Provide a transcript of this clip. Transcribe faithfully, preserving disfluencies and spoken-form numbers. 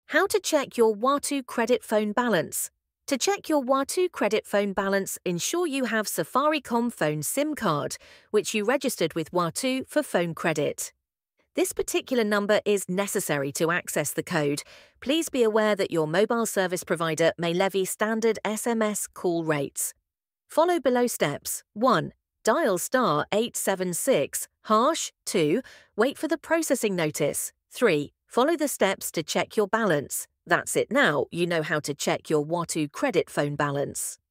How to check your Watu Credit phone balance. To check your Watu Credit phone balance, ensure you have Safaricom phone SIM card, which you registered with Watu for phone credit. This particular number is necessary to access the code. Please be aware that your mobile service provider may levy standard S M S call rates. Follow below steps. one. Dial star eight seven six, hash. two. Wait for the processing notice. three. Follow the steps to check your balance. That's it now, you know how to check your Watu Credit phone balance.